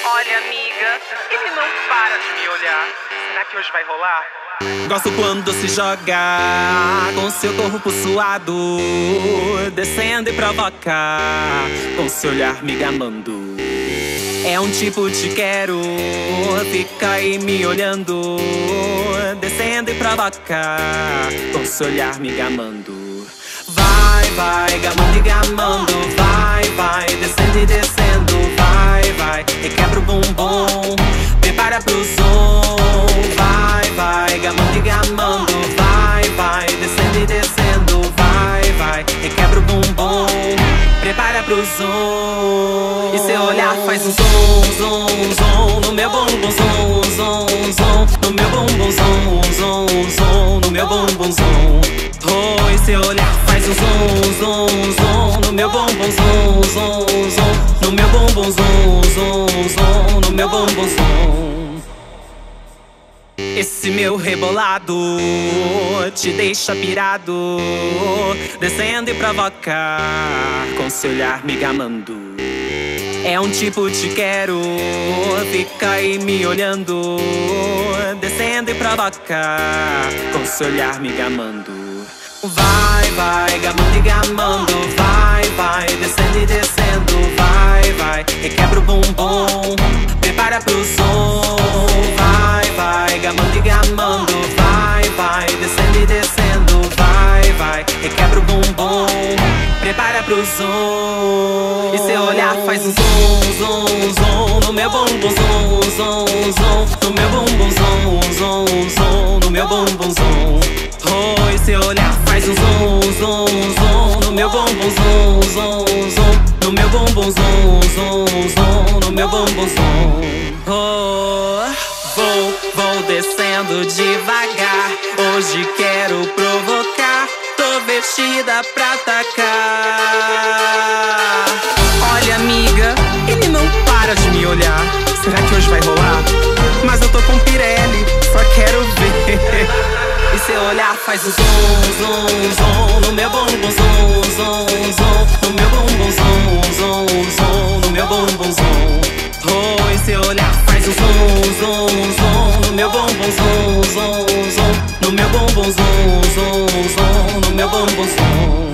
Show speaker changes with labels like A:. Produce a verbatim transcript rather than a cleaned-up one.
A: Olha, amiga, ele não para de me olhar. Será que hoje vai rolar?
B: Gosto quando se joga com seu corpo suado, descendo e provoca com seu olhar me gamando. É um tipo te quero, fica aí me olhando, descendo e provoca com seu olhar me gamando. Vai, vai, gamando e gamando, vai, vai, descendo e descendo, vai, vai, requebra o bumbum, prepara pro som. Vai, vai, gamando e gamando, vai, vai, descendo e descendo, vai, vai, requebra o bumbum, prepara pro zoom. E seu olhar faz um zoom, zoom, zoom no meu bumbum, zoom, zoom, zoom no meu bumbum, zoom, zoom, zoom no meu bumbum, zoom. Oh, e seu olhar faz um zoom, zoom, zoom no meu bumbum, zoom, zoom, zoom no meu bumbum, zoom, zoom, zoom no meu bumbum, zoom. Esse meu rebolado te deixa pirado, descendo e provoca com seu olhar me gamando. É um tipo te quero, fica aí me olhando, descendo e provoca com seu olhar me gamando. Vai, vai, gamando e gamando, vai, vai, descendo e descendo, vai, vai, requebra o bumbum, prepara pro som. Vai, vai, gamando e gamando, vai, vai, descendo e descendo, vai, vai, requebra o bumbum, prepara pro zoom. E seu olhar faz um zoom, zoom, zoom no meu bumbum, zoom, zoom, zoom no meu bumbum, zoom, zoom, zoom no meu bumbum, zoom. Oh, e seu olhar faz um zoom, zoom, zoom no meu bumbum, zoom, zoom, zoom no meu bumbum, zoom, zoom, zoom no meu bumbum, zoom. Oh, vou, vou descendo devagar, hoje quero provocar, tô vestida pra atacar. Olha, amiga, ele não para de me olhar. Será que hoje vai rolar? Mas eu tô com Pirelli, só quero ver. E seu olhar faz um zoom, zoom, zoom no meu bumbum, zoom, zoom, zoom no meu bumbum, zoom, zoom, zoom no meu bumbum, zoom. Oh, e seu olhar faz um zoom, zoom, zoom no meu bumbum, zoom, zoom, zoom no meu bumbum, zoom, zoom, zoom no meu bumbum, zoom.